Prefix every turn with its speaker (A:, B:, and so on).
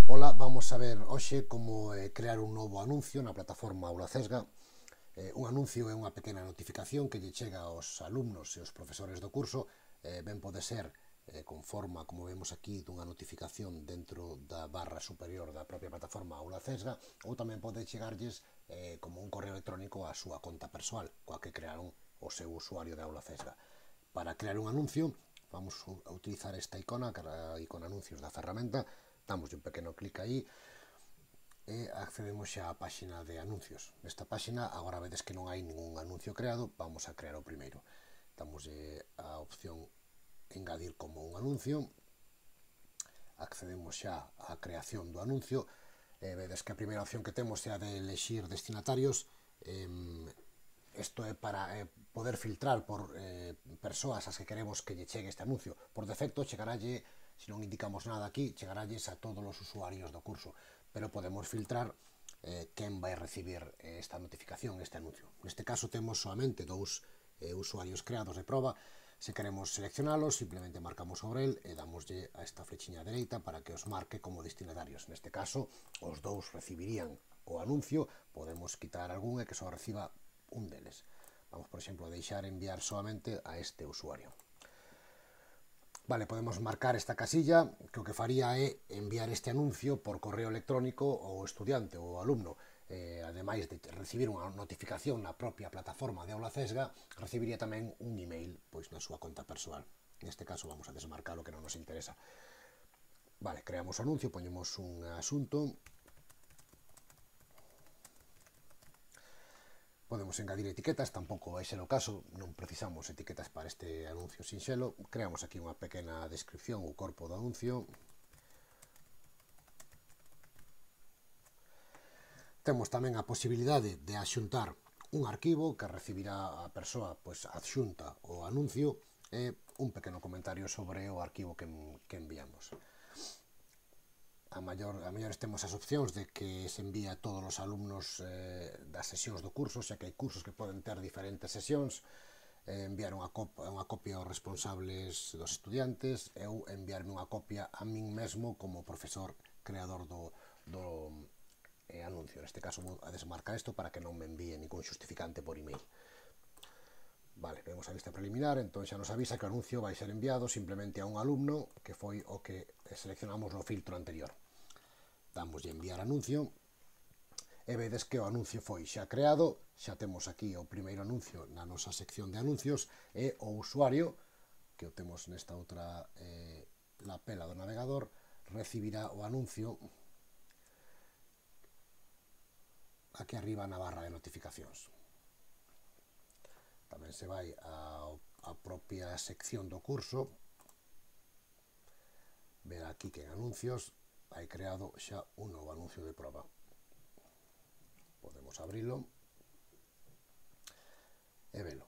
A: Ola, vamos a ver hoxe como crear un novo anuncio na plataforma Aula Cesga. Un anuncio é unha pequena notificación que lle chega aos alumnos e aos profesores do curso. Ben pode ser con forma, como vemos aquí, dunha notificación dentro da barra superior da propia plataforma Aula Cesga, ou tamén pode chegarlles como un correo electrónico á súa conta persoal, coa que crearon o seu usuario de Aula Cesga. Para crear un anuncio, vamos a utilizar esta icona, que é a icona anuncios da ferramenta. Damos un pequeno clic aí e accedemos xa á páxina de anuncios. Nesta páxina agora vedes que non hai ningún anuncio creado, vamos a crear o primeiro. Damos a opción engadir como un anuncio, accedemos xa á creación do anuncio, vedes que a primeira opción que temos é a de elexir destinatarios. Isto é para poder filtrar por persoas as que queremos que lle chegue este anuncio. Por defecto chegaralle, se non indicamos nada aquí, chegaralles a todos os usuarios do curso, pero podemos filtrar quen vai recibir esta notificación, este anuncio. Neste caso temos solamente dous usuarios creados de proba. Se queremos seleccionalos, simplemente marcamos sobre el e damoslle a esta flechiña dereita para que os marque como destinatarios. Neste caso, os dous recibirían o anuncio, podemos quitar algún e que só reciba un deles. Vamos, por exemplo, a deixar enviar solamente a este usuario. Vale, podemos marcar esta casilla, que o que faría é enviar este anuncio por correo electrónico ao estudiante ou ao alumno. Ademais de recibir unha notificación na propia plataforma de Aula Cesga, recibiría tamén un email pois na súa conta persoal. Neste caso vamos a desmarcar o que non nos interesa. Vale, creamos o anuncio, poñemos un asunto. Podemos engadir etiquetas, tampouco vai ser o caso, non precisamos etiquetas para este anuncio sinxelo. Creamos aquí unha pequena descripción ou corpo do anuncio. Temos tamén a posibilidade de axuntar un arquivo que recibirá a persoa pois adxunta o anuncio e un pequeno comentario sobre o arquivo que enviamos. A mellores temos as opcións de que se envía a todos os alumnos das sesións do curso, xa que hai cursos que poden ter diferentes sesións, enviar unha copia aos responsables dos estudiantes ou enviarme unha copia a min mesmo como profesor creador do anuncio. Neste caso vou a desmarcar isto para que non me envíe ningún xustificante por email. Vale, vemos a vista preliminar, entón xa nos avisa que o anuncio vai ser enviado simplemente a un alumno, que foi o que seleccionamos no filtro anterior. Damos de enviar anuncio e vedes que o anuncio foi xa creado. Xa temos aquí o primeiro anuncio na nosa sección de anuncios e o usuario, que o temos nesta outra lapela do navegador, recibirá o anuncio aquí arriba na barra de notificacións. Tamén se vai á propia sección do curso, verá aquí que en anuncios hai creado xa un novo anuncio de proba. Podemos abrilo e velo.